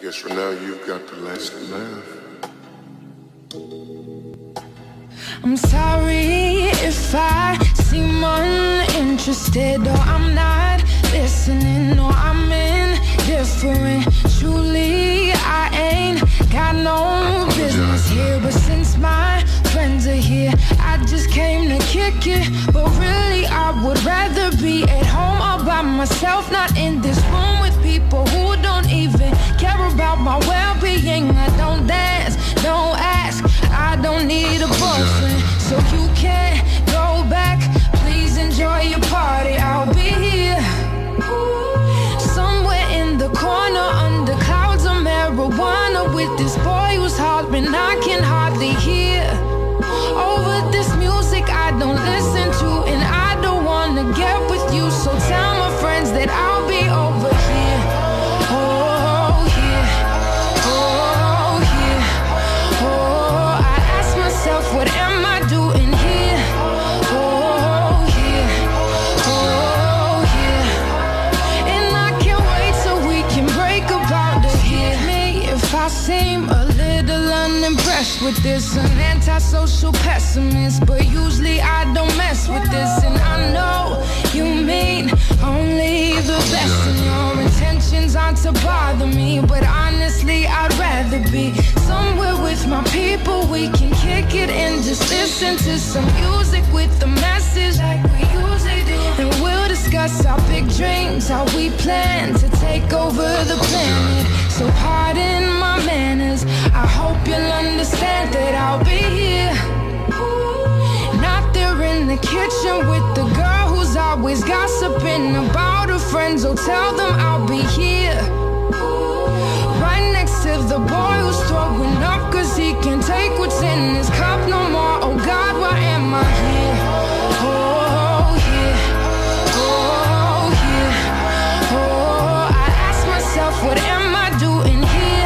guess for now you've got the last laugh. I'm sorry if I seem uninterested, or I'm not listening, or I'm indifferent. Truly, I ain't got no business here, but since my friends are here, I just came to kick it. But really, I would rather be at home all by myself, not in this room with people who don't even care about my well-being. I don't dance, don't ask, I don't need a boyfriend, so you can't go back. Please enjoy your party, I'll be here somewhere in the corner under clouds of marijuana with this boy who's hollering I can hardly hear. Over this music I don't listen to, and I don't wanna get with you, so tell my friends that I'll be over here. Oh yeah, oh yeah, oh, I ask myself, what am I doing here? Oh yeah, oh yeah, and I can't wait till we can break about it. Hear me if I seem a little unimpressed with this, an antisocial pessimist, but usually I don't mess with this. And I know you mean only the best, and your intentions aren't to bother me, but honestly I'd rather be somewhere with my people. We can kick it and just listen to some music with the message like we usually do, and we'll discuss our big dreams, how we plan to take over the planet. So pardon my manners, I hope you'll understand that I'll be here, not there in the kitchen with the girl who's always gossiping about her friends. Oh, tell them I'll be here right next to the boy who's throwing up cause he can't take what's in his cup no more. Oh God, why am I here? Oh yeah, oh yeah, oh, I ask myself, what am I doing here?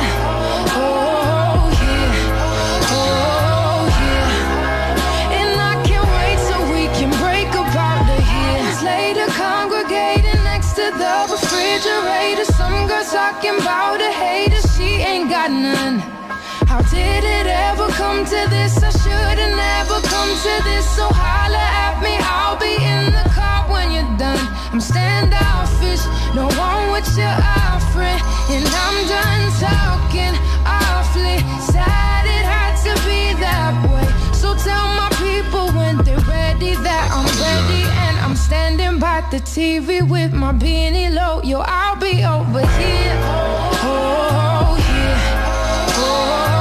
Oh yeah, oh yeah, and I can't wait till we can break about the years later, congregating next to the refrigerator. Some girls talking about a hater, she ain't got none. How did it ever come to this? I should've never come to this. So holla at me, I'll be in the car when you're done. I'm standoffish, don't want what you're offering, and I'm done talking awfully. Sad it had to be that way, so tell my people when they're ready that I'm ready, and I'm standing by the TV with my beanie low. Yo, I'll be over here. Oh yeah, oh